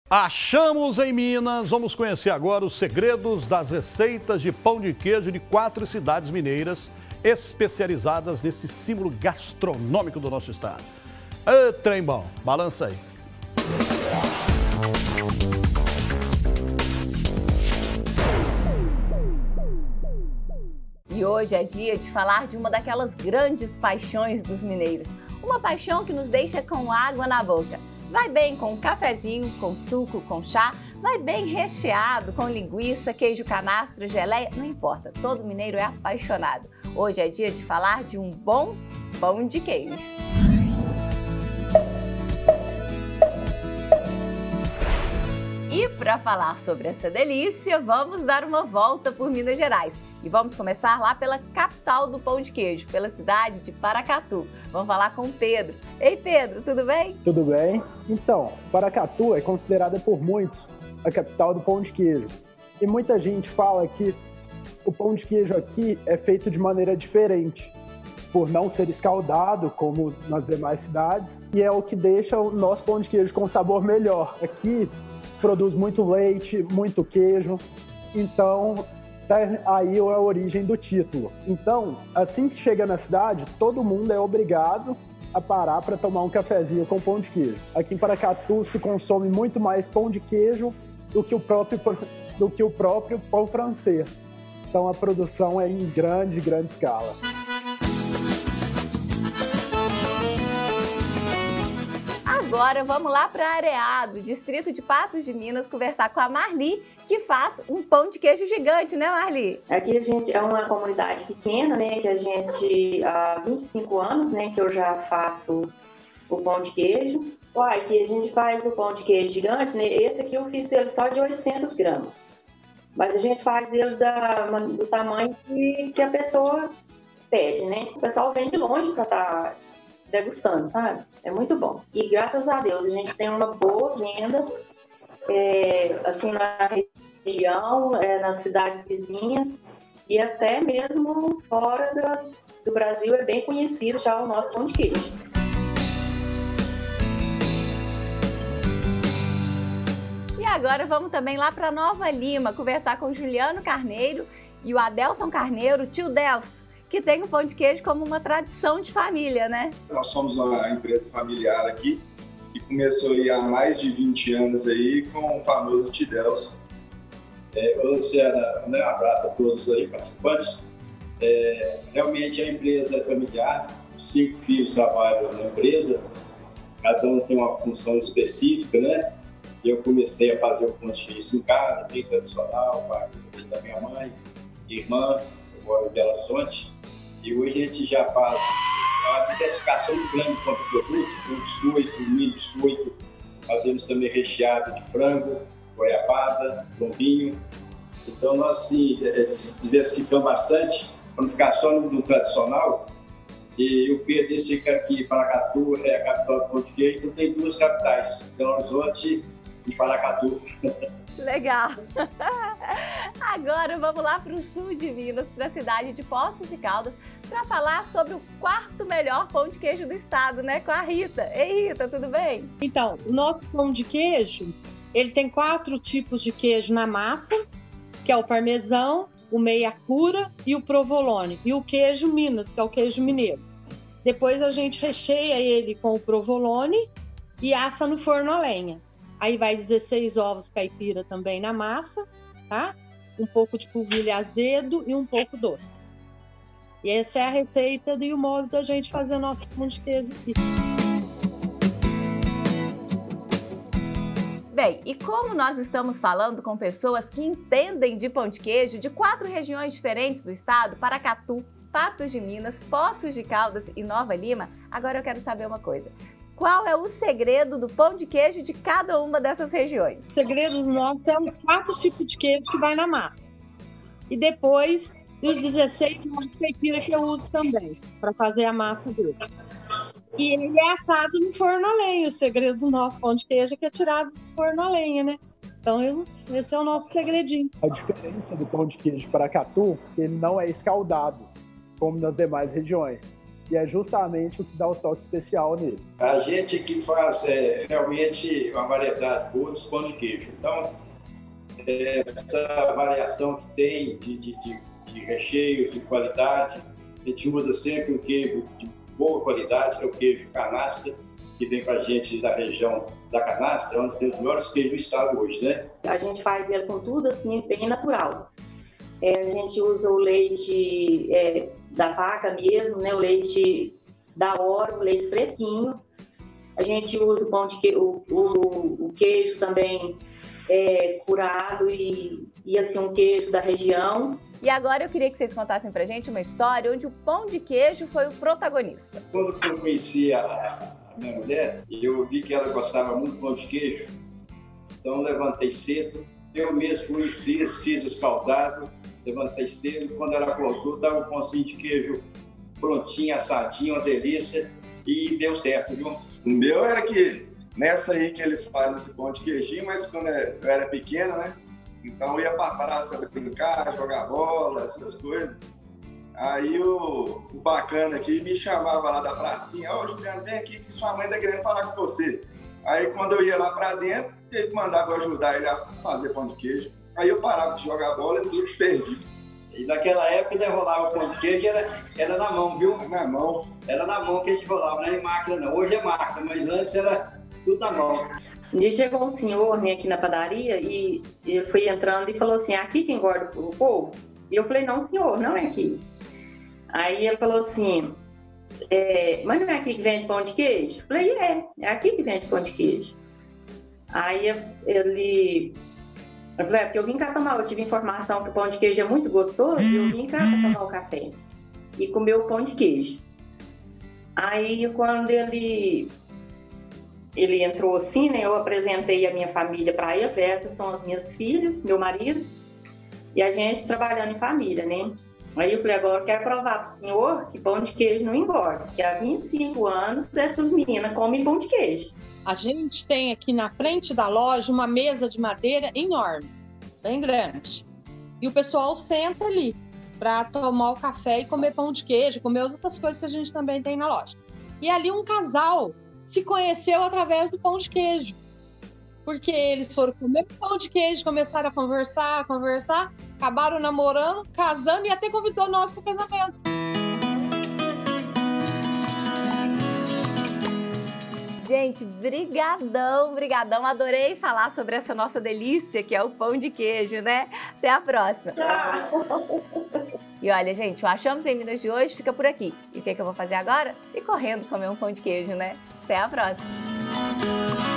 Achamos em Minas. Vamos conhecer agora os segredos das receitas de pão de queijo de 4 cidades mineiras especializadas nesse símbolo gastronômico do nosso estado. Ê, trem bom, balança aí. E hoje é dia de falar de uma daquelas grandes paixões dos mineiros. Uma paixão que nos deixa com água na boca. Vai bem com um cafezinho, com suco, com chá, vai bem recheado com linguiça, queijo canastro, geleia, não importa, todo mineiro é apaixonado. Hoje é dia de falar de um bom pão de queijo. E para falar sobre essa delícia, vamos dar uma volta por Minas Gerais. E vamos começar lá pela capital do pão de queijo, pela cidade de Paracatu. Vamos falar com o Pedro. Ei, Pedro, tudo bem? Tudo bem. Então, Paracatu é considerada por muitos a capital do pão de queijo. E muita gente fala que o pão de queijo aqui é feito de maneira diferente, por não ser escaldado como nas demais cidades. E é o que deixa o nosso pão de queijo com sabor melhor. Aqui se produz muito leite, muito queijo, então aí é a origem do título. Então, assim que chega na cidade, todo mundo é obrigado a parar para tomar um cafezinho com pão de queijo. Aqui em Paracatu se consome muito mais pão de queijo do que o próprio pão francês. Então a produção é em grande escala. Agora vamos lá para Areado, distrito de Patos de Minas, conversar com a Marli, que faz um pão de queijo gigante, né, Marli? Aqui a gente é uma comunidade pequena, né, que a gente há 25 anos, né, que eu já faço o pão de queijo. Aqui a gente faz o pão de queijo gigante, né, esse aqui eu fiz ele só de 800 gramas. Mas a gente faz ele do tamanho que a pessoa pede, né? O pessoal vem de longe para estar degustando, sabe? É muito bom. E graças a Deus a gente tem uma boa venda, assim, na região, nas cidades vizinhas e até mesmo fora do Brasil é bem conhecido já o nosso pão de queijo. E agora vamos também lá para Nova Lima, conversar com o Juliano Carneiro e o Adelson Carneiro, tio Delson, que tem o pão de queijo como uma tradição de família, né? Nós somos uma empresa familiar aqui, que começou aí há mais de 20 anos aí com o famoso tio Delson. Luciana, um abraço a todos aí, participantes. Realmente a empresa é familiar, 5 filhos trabalham na empresa, cada um tem uma função específica, né? Eu comecei a fazer o pão de queijo em casa, bem tradicional, da minha mãe, irmã, eu moro em Belo Horizonte, e hoje a gente já faz uma diversificação muito grande quanto ao produto, com biscoito, milho biscoito, fazemos também recheado de frango, goiabada, lombinho. Então nós diversificamos bastante, para não ficar só no tradicional. E o Pedro disse que aqui Paracatu é a capital do pão de queijo, então tem 2 capitais, Belo Horizonte e Paracatu. Legal! Agora vamos lá para o sul de Minas, para a cidade de Poços de Caldas, para falar sobre o 4º melhor pão de queijo do estado, né? Com a Rita. Ei, Rita, tudo bem? Então, o nosso pão de queijo, ele tem 4 tipos de queijo na massa, que é o parmesão, o meia cura e o provolone. E o queijo Minas, que é o queijo mineiro. Depois a gente recheia ele com o provolone e assa no forno a lenha. Aí vai 16 ovos caipira também na massa, tá? Um pouco de polvilho azedo e um pouco doce. E essa é a receita e o modo da gente fazer nosso pão de queijo aqui. Bem, e como nós estamos falando com pessoas que entendem de pão de queijo de 4 regiões diferentes do estado, Paracatu, Patos de Minas, Poços de Caldas e Nova Lima, agora eu quero saber uma coisa. Qual é o segredo do pão de queijo de cada uma dessas regiões? O segredo nossos são os 4 tipos de queijo que vai na massa. E depois os 16 ovos caipira que eu uso também, para fazer a massa dele. E ele é assado no forno a lenha. O segredo do nosso pão de queijo é que é tirado do forno a lenha, né? Então esse é o nosso segredinho. A diferença do pão de queijo de Paracatu, ele não é escaldado, como nas demais regiões. E é justamente o que dá o toque especial nele. A gente que faz realmente uma variedade boa dos pão de queijo. Então, essa variação que tem de recheio, de qualidade, a gente usa sempre um queijo de boa qualidade, que é o queijo canastra, que vem para a gente da região da Canastra, onde tem os melhores queijos do estado hoje, né? A gente faz ele com tudo assim, bem natural. A gente usa o leite da vaca mesmo, né? O leite da hora, o leite fresquinho. A gente usa o pão de queijo, o queijo também curado e assim, um queijo da região. E agora eu queria que vocês contassem pra gente uma história onde o pão de queijo foi o protagonista. Quando eu conheci a minha mulher, eu vi que ela gostava muito de pão de queijo, então levantei cedo, eu mesmo fui, fiz escaldado, levantei cedo, quando ela acordou, estava o pãozinho de queijo prontinho, assadinho, uma delícia, e deu certo, viu? O meu era que, nessa aí que ele faz esse pão de queijinho, mas quando eu era pequeno, né? Então eu ia pra praça brincar, jogar bola, essas coisas. Aí o bacana aqui me chamava lá da pracinha, ó, Juliano, vem aqui que sua mãe tá querendo falar com você. Aí quando eu ia lá pra dentro, teve que mandar eu ajudar ele a fazer pão de queijo. Aí eu parava de jogar bola e tudo perdi. E naquela época, né, rolava o pão de queijo, era na mão, viu? Na mão. Era na mão que a gente rolava, não era em máquina não. Hoje é máquina, mas antes era tudo na mão. Um dia chegou um senhor, né, aqui na padaria e ele foi entrando e falou assim, aqui que engorda o povo? E eu falei, não senhor, não é aqui. Aí ele falou assim, mas não é aqui que vende pão de queijo? Eu falei, é aqui que vende pão de queijo. Aí eu falei, porque eu vim cá tomar, eu tive informação que o pão de queijo é muito gostoso e eu vim cá para tomar o café e comer o pão de queijo. Aí quando ele entrou assim, né, eu apresentei a minha família para ele, essas são as minhas filhas, meu marido, e a gente trabalhando em família, né? Aí eu falei, agora eu quero provar para o senhor que pão de queijo não engorda, porque há 25 anos essas meninas comem pão de queijo. A gente tem aqui na frente da loja uma mesa de madeira enorme, bem grande. E o pessoal senta ali para tomar o café e comer pão de queijo, comer as outras coisas que a gente também tem na loja. E ali um casal se conheceu através do pão de queijo. Porque eles foram comer pão de queijo, começaram a conversar, acabaram namorando, casando e até convidou nós para o casamento. Gente, brigadão, adorei falar sobre essa nossa delícia que é o pão de queijo, né? Até a próxima. E olha, gente, o Achamos em Minas de hoje fica por aqui. E o que eu vou fazer agora? Ir correndo comer um pão de queijo, né? Até a próxima.